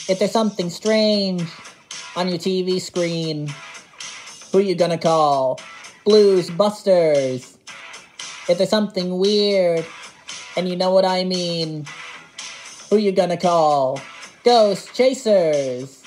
If there's something strange on your TV screen, who you gonna call? Blues Busters. If there's something weird, and you know what I mean, who you gonna call? Ghost Chasers.